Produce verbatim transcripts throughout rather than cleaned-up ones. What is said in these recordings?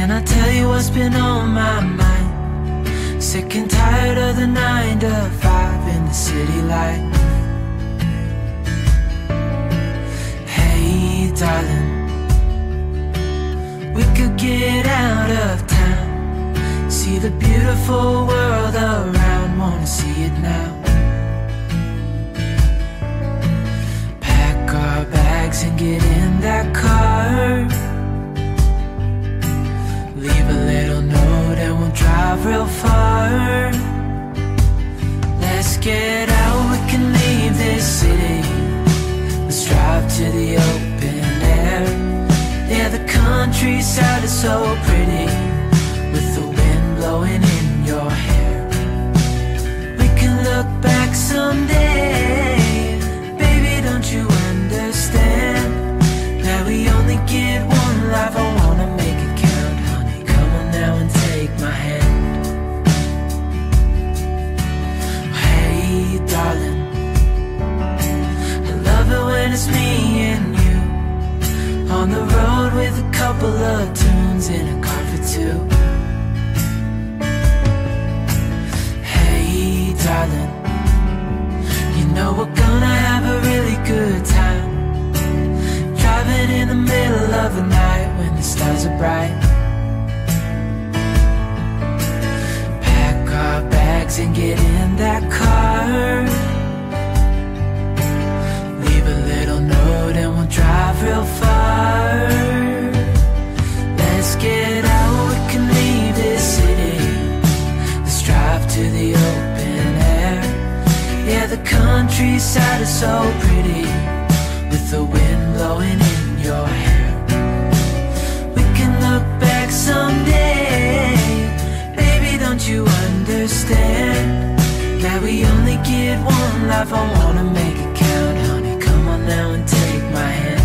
Can I tell you what's been on my mind? Sick and tired of the nine to five in the city life. Hey darling, we could get out of town, see the beautiful world around, wanna see it now. Pack our bags and get in that car, leave a little note and we'll drive real far. Let's get out, we can leave this city. Let's drive to the open air. Yeah, the countryside is so pretty, with the wind blowing in your hair. We can look back someday, baby, don't you understand that we only get one life? I wanna make it count, honey, come on now and take my hand. Hey darling, I love it when it's me and you, on the road with a couple of tunes in a car for two. Hey darling, you know we're gonna have a really good time, driving in the middle of the night when the stars are bright. Pack our bags and get in that car, leave a little note and we'll drive real far. Let's get out, we can leave this city. Let's drive to the open air. Yeah, the countryside is so pretty, with the wind blowing in your hair. We can look back someday, baby, don't you understand that we only get one life? I wanna make it count, honey, come on now and take my hand.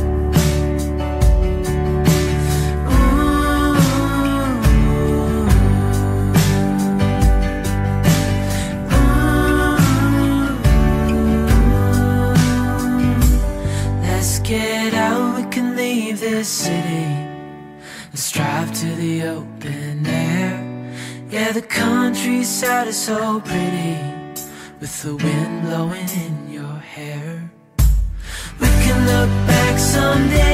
Get out, we can leave this city. Let's drive to the open air. Yeah, the countryside is so pretty, with the wind blowing in your hair. We can look back someday,